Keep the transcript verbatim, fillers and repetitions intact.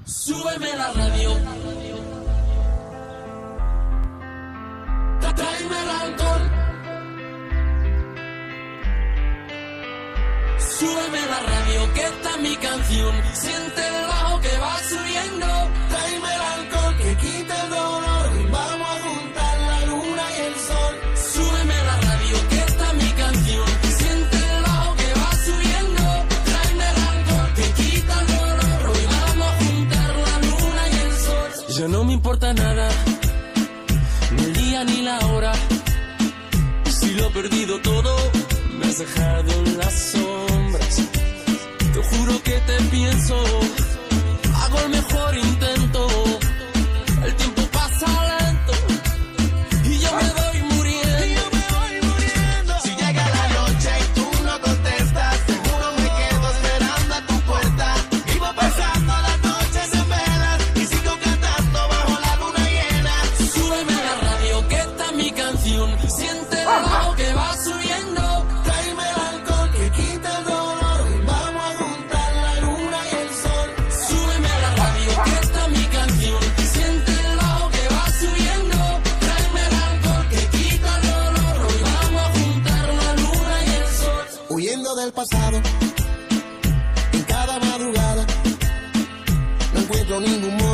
Súbeme la radio. Tráeme el alcohol. Súbeme la radio, que esta es mi canción. Siente el bajo que va subiendo. Tráeme el alcohol que quita el dolor. Vamos a juntar la luna y el sol. Súbeme la radio, que esta es mi canción. Siente el bajo que va subiendo. Tráeme el alcohol que quita el dolor. Hoy vamos a juntar la luna y el sol. Ya no me importa nada, ni el día ni la hora. Si lo he perdido todo, me has dejado en las sombras. Te juro que te pienso, hago el mejor intento. El tiempo pasa lento y yo me voy muriendo. Y yo me voy muriendo. Si llega la noche y tú no contestas, seguro me quedo esperando a tu puerta. Vivo pasando las noches en velas y sigo cantando bajo la luna llena. Súbeme la radio, que esta es mi canción. Siente el bajo que va subiendo. Tráeme el alcohol que quita el dolor. Vamos a juntar la luna y el sol. Súbeme la radio, que esta es mi canción. Siente el bajo que va subiendo. Tráeme el alcohol que quita el dolor. Hoy vamos a juntar la luna y el sol. Huyendo del pasado, en cada madrugada no encuentro ningún